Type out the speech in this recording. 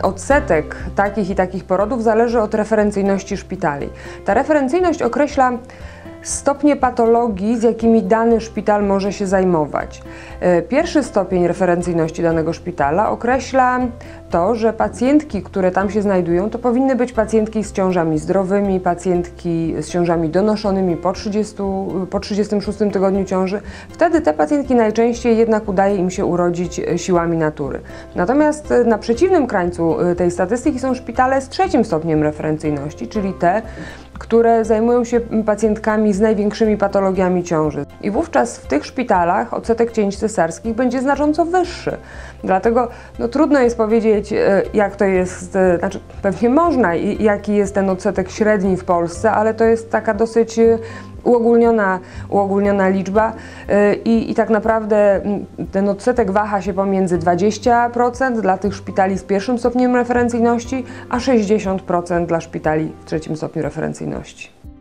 odsetek takich i takich porodów zależy od referencyjności szpitali. Ta referencyjność określa stopnie patologii, z jakimi dany szpital może się zajmować. Pierwszy stopień referencyjności danego szpitala określa to, że pacjentki, które tam się znajdują, to powinny być pacjentki z ciążami zdrowymi, pacjentki z ciążami donoszonymi po 36 tygodniu ciąży. Wtedy te pacjentki najczęściej jednak udaje im się urodzić siłami natury. Natomiast na przeciwnym krańcu tej statystyki są szpitale z trzecim stopniem referencyjności, czyli te, które zajmują się pacjentkami z największymi patologiami ciąży. I wówczas w tych szpitalach odsetek cięć cesarskich będzie znacząco wyższy. Dlatego trudno jest powiedzieć, jak to jest, znaczy pewnie można i jaki jest ten odsetek średni w Polsce, ale to jest taka dosyć uogólniona liczba i tak naprawdę ten odsetek waha się pomiędzy 20% dla tych szpitali z pierwszym stopniem referencyjności, a 60% dla szpitali w trzecim stopniu referencyjności.